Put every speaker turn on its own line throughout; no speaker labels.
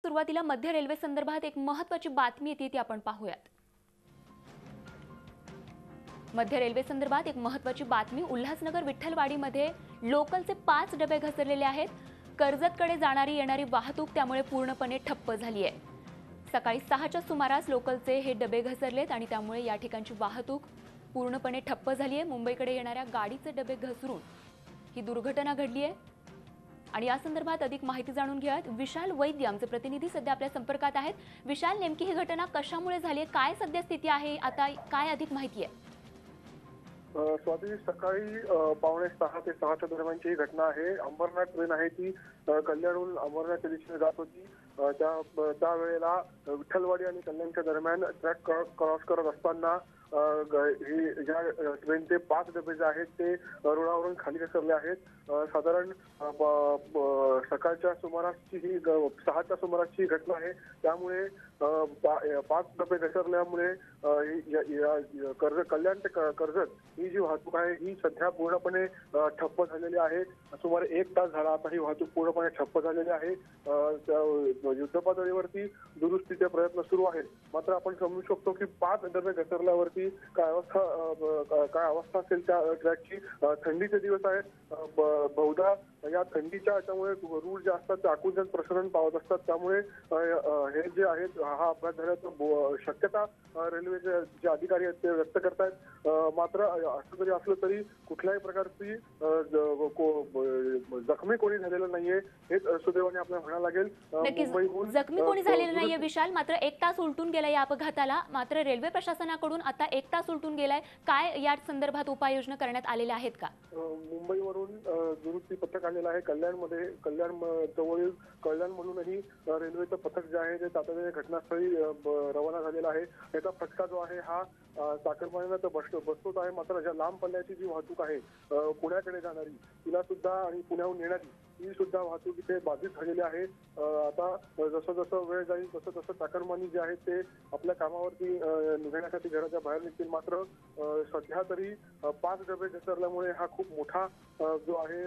सुरुवातीला मध्य रेल्वे संदर्भात एक महत्त्वाची बातमी येते ती आपण पाहूयात। मध्य रेल्वे संदर्भात एक महत्त्वाची बातमी। उल्हासनगर विठ्ठलवाडीमध्ये लोकलचे 5 डबे घसरलेले आहेत। कर्जतकडे जाणारी येणारी वाहतूक त्यामुळे पूर्णपणे ठप्प झाली आहे। सकाळी 6च्या सुमारास लोकलचे हे डबे घसरलेत आणि त्यामुळे या ठिकाणची वाहतूक पूर्णपणे ठप्प झाली आहे। मुंबईकडे येणाऱ्या गाडीचे डबे घसरून ही दुर्घटना घडली आहे आणि या संदर्भात अधिक माहिती जाणून घेऊयात। विशाल वैद्य आमचे प्रतिनिधी सध्या आपल्या संपर्कात आहेत। विशाल, नेमकी ही घटना कशामुळे झाली आहे, काय सध्या स्थिती आहे, आता काय अधिक माहिती आहे?
स्वाती, सकाळी 5:45 ते 6च्या दरम्यानची ही घटना आहे। अंबरनाथ ट्रेन आहे ती कल्याणहून अंबरनाथच्या दिशेने जात होती। त्या वेळेला विठ्ठलवाडी आणि कल्याणच्या दरम्यान ट्रॅक क्रॉस करत असताना ही ज्या ट्रेनचे 5 डबे जे आहेत ते रुळावरून खाली घसरले आहेत। साधारण सकाळच्या सुमारासची ही 6च्या सुमारासची घटना आहे। त्यामुळे 5 डबे घसरल्यामुळे कल्याण ते कर्जत ही जी वाहतूक आहे ही सध्या पूर्णपणे ठप्प झालेली आहे। सुमारे 1 तास झाला आता ही वाहतूक पूर्णपणे ठप्प झालेली आहे। युद्धपातळीवरती दुरुस्तीचे प्रयत्न सुरू आहेत, मात्र आपण समजू शकतो की 5 डबे घसरल्यावरती काय अवस्था असेल त्या ट्रॅकची। थंडीचे दिवस आहेत, बहुधा या थंडीच्या याच्यामुळे रूळ जे असतात ते आकुंचन प्रसरण पावत असतात। त्यामुळे हे जे आहेत हा अपघात झाल्याचं शक्यता रेल्वेचे जे अधिकारी आहेत ते व्यक्त करतायत। मात्र असं जरी असलं तरी कुठल्याही प्रकारची जखमी कोणी झालेलं नाहीये, हेच सुदैवाने आपल्याला म्हणावं लागेल।
मुंबईहून जखमी कोणी झालेलं नाहीये विशाल, मात्र 1 तास उलटून गेला या अपघाताला। मात्र रेल्वे प्रशासनाकडून आता 1 तास उलटून गेलाय, काय या संदर्भात उपाययोजना करण्यात आलेल्या आहेत का?
मुंबईवरून दुरुस्ती पथक आलेलं आहे कल्याण जवळील कल्याण म्हणूनही रेल्वेचं पथक जे आहे ते तातडीने घटनास्थळी रवाना झालेलं आहे। याचा फटका जो आहे हा चाकरमानीला तर बसतोच आहे, मात्र ज्या लांब पल्ल्याची जी वाहतूक आहे पुण्याकडे जाणारी तिला सुद्धा आणि पुण्याहून येणारी ही सुद्धा वाहतूक इथे बाधित झालेली आहे। आता जसं जसं वेळ जाईल तसं तसं चाकरमानी जे आहेत ते आपल्या कामावरती निघण्यासाठी घराच्या बाहेर निघतील। मात्र सध्या तरी 5 डबे घसरल्यामुळे हा खूप मोठा जो आहे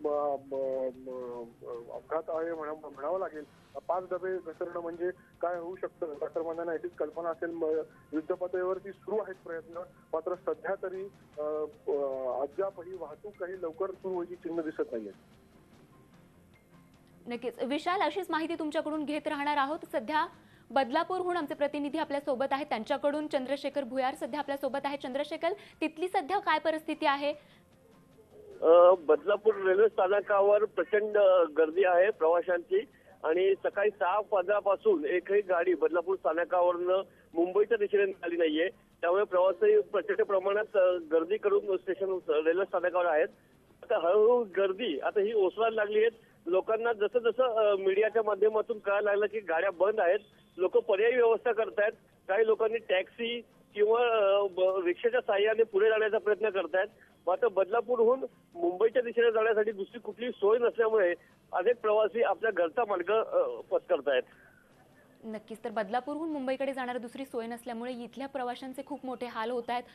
अपघात आहे म्हणावं लागेल। 5 डबे घसरणं म्हणजे काय होऊ शकतं चाकरमान्यांना याचीच कल्पना असेल। युद्धपातळीवरती सुरू आहेत प्रयत्न, मात्र सध्या तरी अद्याप ही वाहतूक काही लवकर सुरू व्हायची चिन्ह दिसत नाहीये।
नक्कीच विशाल, अशीच माहिती तुमच्याकडून घेत राहणार आहोत। सध्या बदलापूरहून आमचे प्रतिनिधी आपल्या सोबत आहेत, त्यांच्याकडून चंद्रशेखर भुयार सध्या आपल्या सोबत आहे। चंद्रशेखर, तिथली सध्या काय परिस्थिती आहे?
बदलापूर रेल्वे स्थानकावर प्रचंड गर्दी आहे प्रवाशांची आणि सकाळी 6:15 पासून एकही गाडी बदलापूर स्थानकावरनं मुंबईच्या दिशेने आली नाहीये। त्यामुळे प्रवासी प्रचंड प्रमाणात गर्दी करून स्टेशन रेल्वे स्थानकावर आहेत। आता हळूहळू गर्दी आता ही ओसरायला लागली आहे। लोकांना जसं जसं मीडियाच्या माध्यमातून कळायला लागलं की गाड्या बंद आहेत, लोक पर्यायी व्यवस्था करतायत। काही लोकांनी टॅक्सी किंवा रिक्षाच्या साहाय्याने पुढे जाण्याचा प्रयत्न करतायत। मात्र बदलापूरहून मुंबईच्या दिशेने जाण्यासाठी दुसरी कुठलीही सोय नसल्यामुळे अनेक प्रवासी आपल्या घरचा मार्ग पत्करतायत।
नक्कीच, तर बदलापूरहून मुंबईकडे जाणारी दुसरी सोय नसल्यामुळे इथल्या प्रवाशांचे खूप मोठे हाल होत आहेत।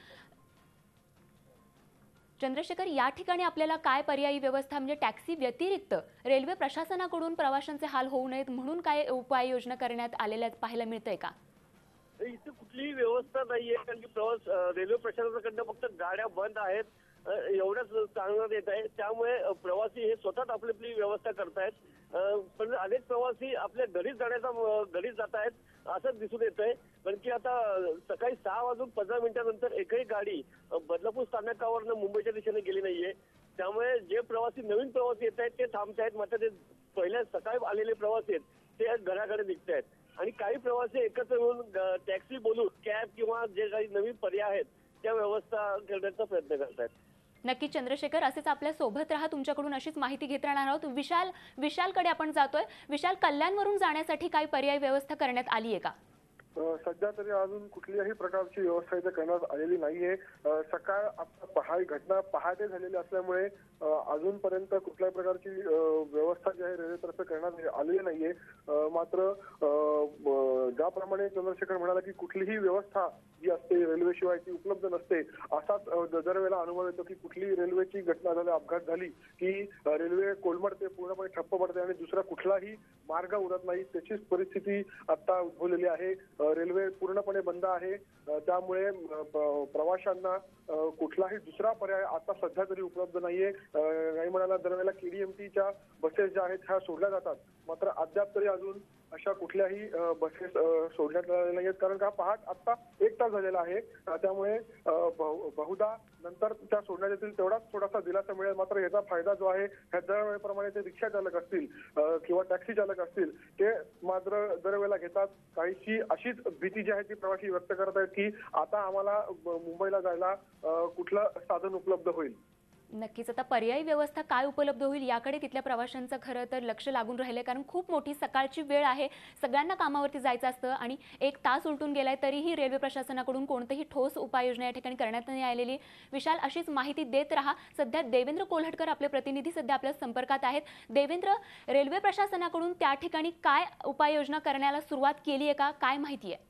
चंद्रशेखर, या ठिकाणी आपल्याला काय पर्यायी व्यवस्था म्हणजे टॅक्सी व्यतिरिक्त रेल्वे प्रशासनाकडून प्रवाशांचे हाल होऊ नयेत म्हणून काय उपाययोजना करण्यात आलेल्या पाहायला मिळतंय का?
इथे कुठलीही व्यवस्था नाहीये, कारण की रेल्वे प्रशासनाकडनं फक्त गाड्या बंद आहेत एवढंच सांगण्यात येत आहे। त्यामुळे प्रवासी हे स्वतःच आपली व्यवस्था करतायत, पण अनेक प्रवासी आपल्या घरी जात आहेत असंच दिसून येत आहे। कारण की आता सकाळी 6:15 एकही गाडी बदलापूर स्थानकावरनं मुंबईच्या दिशेने गेली नाहीये। त्यामुळे जे नवीन प्रवासी येत आहेत ते थांबतायत, मात्र ते पहिल्या सकाळी आलेले प्रवासी आहेत ते घराकडे निघतायत आणि काही प्रवासी एकत्र मिळून टॅक्सी बोलून कॅब किंवा जे काही नवीन पर्याय आहेत त्या व्यवस्था करण्याचा प्रयत्न करतायत।
नक्की चंद्रशेखर, असेच आपल्या सोबत राहा, तुमच्याकडून अशीच माहिती घेत राहणार आहोत। विशालकडे आपण जातोय। विशाल, कल्याणवरून जाण्यासाठी काही पर्यायी व्यवस्था करण्यात आली आहे का?
सध्या तरी अजून कुठल्याही प्रकारची व्यवस्था इथे करण्यात आलेली नाहीये. सकाळ आता ही घटना पहाटे झालेली असल्यामुळे अजूनपर्यंत कुठल्याही प्रकारची व्यवस्था जी आहे रेल्वेतर्फे करण्यात आलेली नाहीये. मात्र ज्याप्रमाणे चंद्रशेखर म्हणाला की कुठलीही व्यवस्था जी असते रेल्वेशिवाय ती उपलब्ध नसते, असाच दरवेळेला अनुभव येतो की कुठलीही रेल्वेची घटना झाली, अपघात झाली की रेल्वे कोलमडते, पूर्णपणे ठप्प पडते आणि दुसरा कुठलाही मार्ग उरत नाही. त्याचीच परिस्थिती आता उद्भवलेली आहे. रेल्वे पूर्णपणे बंद आहे. त्यामुळे प्रवाशांना कुठलाही दुसरा पर्याय आता सध्या तरी उपलब्ध नाहीये. नाही म्हणाला दरवेळेला केडीएमटीच्या बसेस ज्या आहेत ह्या सोडल्या जातात, मात्र अद्याप तरी अजून अशा कुठल्याही बसेस सोडण्यात आलेल्या नाहीत. कारण का पहाट आता 1 तास झालेला आहे. त्यामुळे बहुधा नंतर त्या सोडण्यात येतील तेवढाच थोडासा दिलासा मिळेल. मात्र याचा फायदा जो आहे ह्या दरवेळेप्रमाणे ते रिक्षा चालक असतील किंवा टॅक्सी चालक असतील ते मात्र दरवेळेला घेतात. काहीशी अशीच भीती जी आहे ती प्रवासी व्यक्त करत आहेत की आता आम्हाला मुंबईला जायला कुठलं साधन उपलब्ध होईल.
नक्कीच. आता पर्यायी व्यवस्था काय उपलब्ध होईल याकडे तिथल्या प्रवाशांचं खरं तर लक्ष लागून राहिलंय, कारण खूप मोठी सकाळची वेळ आहे, सगळ्यांना कामावरती जायचं असतं आणि 1 तास उलटून गेलाय तरीही रेल्वे प्रशासनाकडून कोणतीही ठोस उपाययोजना या ठिकाणी करण्यात नाही आलेली. विशाल, अशीच माहिती देत राहा. सध्या देवेंद्र कोल्हटकर आपले प्रतिनिधी सध्या आपल्या संपर्कात आहेत. देवेंद्र, रेल्वे प्रशासनाकडून त्या ठिकाणी काय उपाययोजना करण्याला सुरुवात केली आहे का, काय माहिती आहे?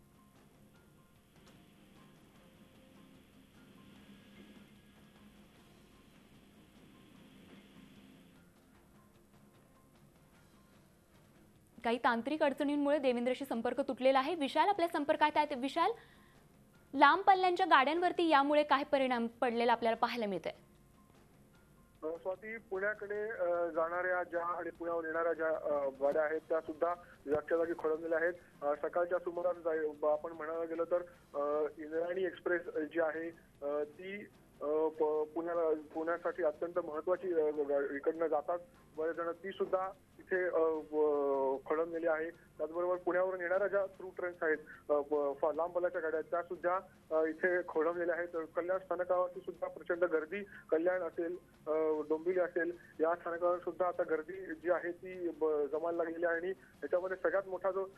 काही तांत्रिक अडचणींमुळे देवेंद्रशी संपर्क तुटलेला आहे. विशाल आपल्या संपर्कात आहेत. विशाल, लांब पल्ल्यांच्या गाड्यांवरती यामुळे काय परिणाम पडलेला आपल्याला पाहायला मिळतंय?
स्वाती, पुण्याकडे जाणाऱ्या ज्या आणि पुण्यावर येणाऱ्या ज्या गाड्या आहेत त्या सुद्धा जागच्या जागी खोळंबलेल्या आहेत. सकाळच्या सुमारास आपण म्हणायला गेलं तर इंद्रायणी एक्सप्रेस जी आहे ती पुण्यासाठी अत्यंत महत्वाची इकडनं जातात बरेच जण, ती सुद्धा इथे खोळंबलेली आहे. त्याचबरोबर पुण्यावरून येणाऱ्या ज्या थ्रू ट्रेन्स आहेत लांब पल्ल्याच्या गाड्या त्या सुद्धा इथे खोळंबलेल्या आहेत. कल्याण स्थानकावरती सुद्धा प्रचंड गर्दी, कल्याण असेल डोंबिवली असेल या स्थानकावर सुद्धा आता गर्दी जी आहे ती जमायला लागलेली आहे. आणि याच्यामध्ये सगळ्यात मोठा जो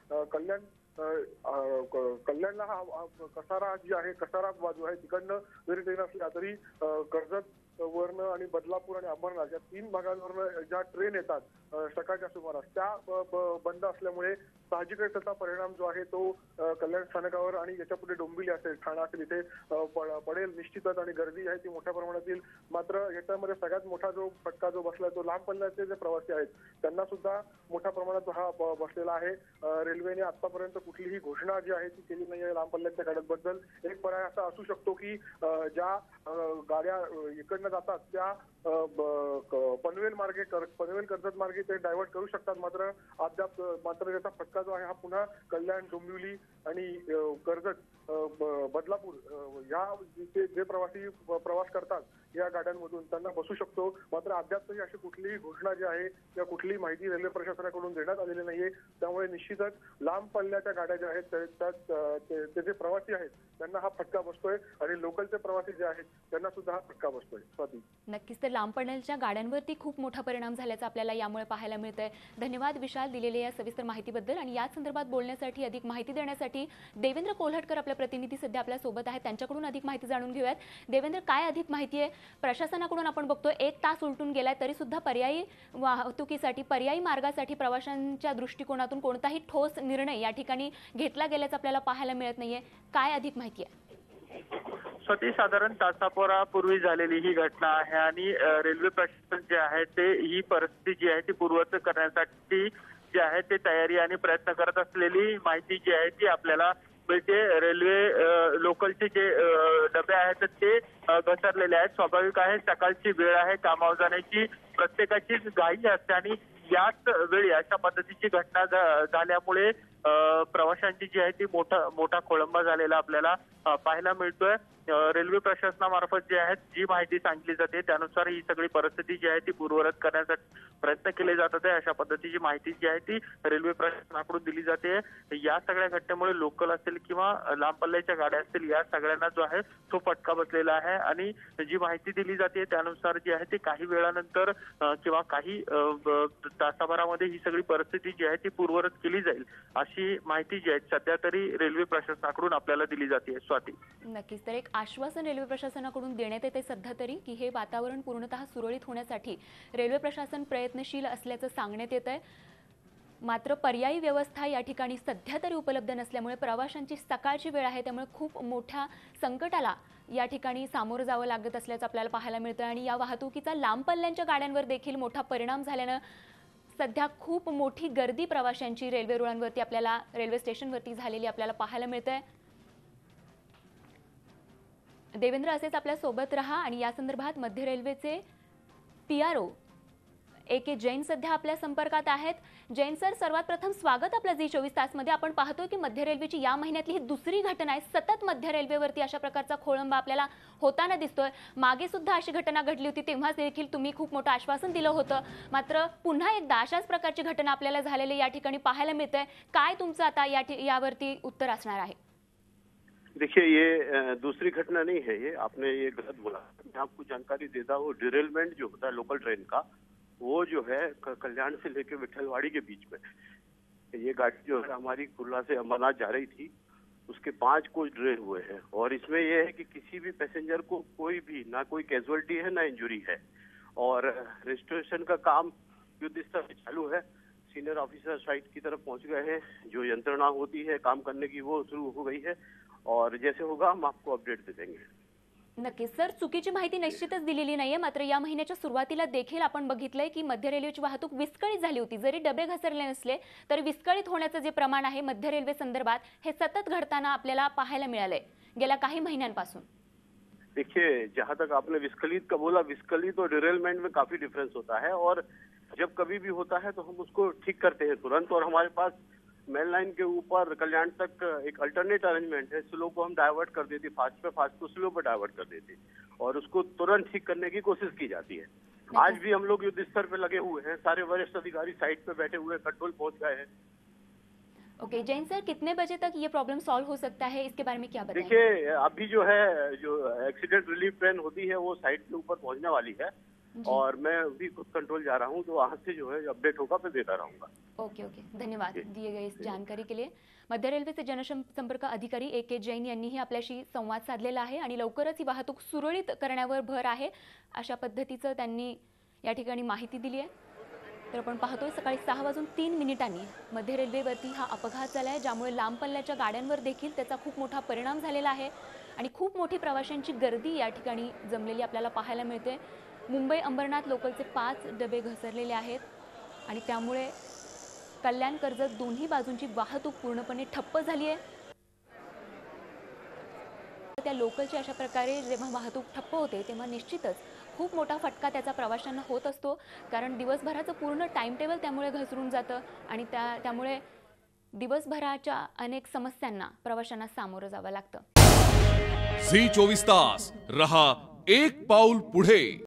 कल्याणला हा कसारा जी आहे, कसारा बाजू आहे तिकडनं जरी ट्रेन असल्या तरी कर्जत वरनं आणि बदलापूर आणि अंबरनाथ या 3 भागांवरनं ज्या ट्रेन येतात सकाळच्या सुमारास त्या बंद असल्यामुळे साहजिकच त्याचा परिणाम जो आहे तो कल्याण स्थानकावर आणि याच्या पुढे डोंबिवली असेल, ठाणा असेल इथे पडेल निश्चितच आणि गर्दी आहे ती मोठ्या प्रमाणात येईल. मात्र याच्यामध्ये सगळ्यात मोठा जो फटका जो बसला तो लांब पल्ल्याचे जे प्रवासी आहेत त्यांना सुद्धा मोठ्या प्रमाणात हा बसलेला आहे. रेल्वेने आतापर्यंत कुठलीही घोषणा जी आहे ती केली नाही आहे लांब पल्ल्याच्या गाड्यांबद्दल. एक पर्याय असा असू शकतो की ज्या गाड्या इकडनं जातात त्या पनवेल मार्गे पनवेल कर्जत मार्गे ते डायव्हर्ट करू शकतात. मात्र याचा फटका जो आहे हा पुन्हा कल्याण डोंबिवली आणि कर्जत बदलापूर या जे प्रवासी प्रवास करतात या गाड्यांमधून त्यांना बसू शकतो. मात्र अद्याप तरी अशी कुठलीही घोषणा जी आहे किंवा कुठलीही माहिती रेल्वे प्रशासनाकडून देण्यात आलेली नाहीये. त्यामुळे निश्चितच लांब पल्ल्याच्या गाड्या ज्या आहेत ते जे प्रवासी आहेत त्यांना हा फटका बसतोय आणि लोकलचे प्रवासी जे आहेत त्यांना सुद्धा हा फटका बसतोय. स्वाती,
नक्कीच. तर लांब पल्ल्याच्या गाड्यांवरती खूप मोठा परिणाम झाल्याचा आपल्याला यामुळे पाहायला मिळतंय. धन्यवाद विशाल दिलेल्या या सविस्तर माहितीबद्दल. आणि या संदर्भात बोलण्यासाठी, अधिक माहिती देण्यासाठी देवेंद्र कोल्हटकर आपले प्रतिनिधी सध्या आपल्या सोबत आहेत. त्यांच्याकडून अधिक माहिती जाणून घेऊयात. देवेंद्र, काय अधिक माहिती आहे? प्रशासनाकडून आपण बघतोय 1 तास उलटून गेलाय तरी सुद्धा पर्यायी वाहतुकीसाठी, पर्यायी मार्गासाठी प्रवाशांच्या दृष्टिकोनातून कोणताही ठोस निर्णय या ठिकाणी घेतला गेल्याचं आपल्याला पाहायला मिळत नाहीये. काय अधिक माहिती आहे?
स्वतः साधारण तासापूर्वी झालेली ही घटना आहे आणि रेल्वे प्रशासन जे आहे ते ही परिस्थिती जी आहे ती पूर्ववत करण्यासाठी जे आहे ते तयारी आणि प्रयत्न करत असलेली माहिती जी आहे ती आपल्याला मिळते. रेल्वे लोकलचे जे डबे आहेत ते घसरलेले आहेत. स्वाभाविक आहे, सकाळची वेळ आहे, कामावर जाण्याची प्रत्येकाचीच घाई असते आणि याच वेळी अशा पद्धतीची घटना झाल्यामुळे प्रवाशांची जी आहे ती मोठा खोळंबा झालेला आपल्याला पाहायला मिळतोय. रेल्वे प्रशासनामार्फत जे आहे जी माहिती सांगितली जाते त्यानुसार ही सगळी परिस्थिती जी आहे ती पूर्ववत करण्यासाठी प्रयत्न केले जातात. अशा पद्धतीची माहिती जी आहे ती रेल्वे प्रशासनाकडून दिली जाते. या सगळ्या घटनेमुळे लोकल असेल किंवा लांब पल्ल्याच्या गाड्या असतील या सगळ्यांना जो आहे तो फटका बसलेला आहे आणि जी माहिती दिली जाते त्यानुसार जी आहे ती काही वेळानंतर किंवा काही तासाभरामध्ये ही सगळी परिस्थिती जी आहे ती पूर्ववत केली जाईल अशी माहिती जी आहे सध्या तरी रेल्वे प्रशासनाकडून आपल्याला दिली जाते. स्वाती.
नक्कीच. तर एक आश्वासन रेल्वे प्रशासनाकडून देण्यात येते सध्या तरी की हे वातावरण पूर्णतः सुरळीत होण्यासाठी रेल्वे प्रशासन प्रयत्नशील असल्याचं सांगण्यात येत आहे. मात्र पर्यायी व्यवस्था या ठिकाणी सध्या तरी उपलब्ध नसल्यामुळे प्रवाशांची सकाळची वेळ आहे, त्यामुळे खूप मोठ्या संकटाला या ठिकाणी सामोरं जावं लागत असल्याचं आपल्याला पाहायला मिळतं. आणि या वाहतुकीचा लांब पल्ल्यांच्या गाड्यांवर देखील मोठा परिणाम झाल्यानं सध्या खूप मोठी गर्दी प्रवाशांची रेल्वे रुळांवरती आपल्याला रेल्वे स्टेशनवरती झालेली आपल्याला पाहायला मिळते. देवेंद्र, असेच आपल्या सोबत रहा. आणि या संदर्भात मध्य रेल्वेचे PRO AK जैन सध्या आपल्या संपर्कात आहेत. जैन सर, सर्वात प्रथम स्वागत आपल्या Zee24 तासमध्ये. आपण पाहतोय की मध्य रेल्वेची या महिन्यातली ही दुसरी घटना आहे. सतत मध्य रेल्वेवरती अशा प्रकारचा खोळंबा आपल्याला होताना दिसतोय. मागे सुद्धा अशी घटना घडली होती, तेव्हा देखील तुम्ही खूप मोठं आश्वासन दिलं होतं. मात्र पुन्हा एकदा अशाच प्रकारची घटना आपल्याला झालेली या ठिकाणी पाहायला मिळतंय. काय तुमचं आता यावरती उत्तर असणार आहे?
देखिए, ये दूसरी घटना नहीं है, ये आपने ये गलत बोला. मैं आपको जानकारी देता हूँ. डिरेलमेंट जो होता है लोकल ट्रेन का, वो जो है कल्याण से लेके विठलवाड़ी के बीच में. ये गाड़ी जो है हमारी कुर्ला से अमरनाथ जा रही थी, उसके 5 कोच ड्रेन हुए हैं. और इसमें यह है कि किसी भी पैसेंजर को कोई भी ना कोई कैजुअलिटी है ना इंजुरी है. और रेस्टोरेशन का काम युद्ध स्तर पे चालू है. सीनियर ऑफिसर साइट की तरफ पहुंच गए हैं. जो यंत्रणा होती है काम करने की वो शुरू हो गई है. और जैसे होगा हम आपको अपडेट दे देंगे.
नक्कीच सर, चुकीची माहिती निश्चितच दिलेली नाहीये. मात्र या महिन्याच्या सुरुवातीला देखील आपण बघितलंय की मध्य रेल्वेची वाहतूक विस्कळीत झाली होती. जरी डबे घसरले नसले तरी विस्कळीत होण्याचं जे प्रमाण आहे मध्य रेल्वे संदर्भात हे सतत घडताना आपल्याला पाहायला मिळालंय गेल्या काही महिन्यांपासून.
देखिए, जहाँ तक आपने विस्कलित का बोला, विस्कलित और डिरेलमेंट में काफी डिफरेंस होता है. और जब कभी भी होता है तो हम उसको ठीक करते हैं तुरंत. और हमारे पास मेन लाइन के ऊपर कल्याण तक एक अल्टरनेट अरेंजमेंट है. स्लो को हम डाइवर्ट कर देते, फास्ट पे फास्ट को स्लो पे डाइवर्ट कर देते और उसको तुरंत ठीक करने की कोशिश की जाती है. आज भी हम लोग युद्ध स्तर पे लगे हुए हैं. सारे वरिष्ठ अधिकारी साइट पे बैठे हुए कंट्रोल पहुंच गए हैं.
ओके जैन सर, कितने बजे तक ये प्रॉब्लम सॉल्व हो सकता है, इसके बारे में क्या बताएं?
देखिए, अभी जो है जो एक्सीडेंट रिलीफ ट्रेन होती है वो साइट के ऊपर पहुंचने वाली है. और मैं अभी खुद कंट्रोल जा रहा हूँ, तो वहाँ से जो है अपडेट होगा मैं देता रहूंगा.
ओके ओके, धन्यवाद दिए गए इस जानकारी के लिए. मध्य रेल्वेचे जनसंपर्क अधिकारी AK जैन यांनीही आपल्याशी संवाद साधलेला आहे आणि लवकरच ही वाहतूक सुरळीत करण्यावर भर आहे अशा पद्धतीचं त्यांनी या ठिकाणी माहिती दिली आहे. तर आपण पाहतोय सकाळी 6:03 मध्य रेल्वेवरती हा अपघात झाला आहे, ज्यामुळे लांब पल्ल्याच्या गाड्यांवर देखील त्याचा खूप मोठा परिणाम झालेला आहे आणि खूप मोठी प्रवाशांची गर्दी या ठिकाणी जमलेली आपल्याला पाहायला मिळते. मुंबई अंबरनाथ लोकलचे 5 डबे घसरलेले आहेत आणि त्यामुळे कल्याण कर्जत दोन्ही बाजूंची वाहतूक पूर्णपणे ठप्प झाली आहे. त्या लोकलची अशा प्रकारे जेव्हा वाहतूक ठप्प होते तेव्हा निश्चितच खूप मोठा फटका त्याचा प्रवाशांना होत असतो, कारण दिवसभराचं पूर्ण टाइम टेबल त्यामुळे घसरून जातं आणि त्यामुळे दिवसभराच्या अनेक समस्यांना प्रवाशांना सामोरं जावं लागतं.
Zee24 तास रहा एक पाऊल पुढे.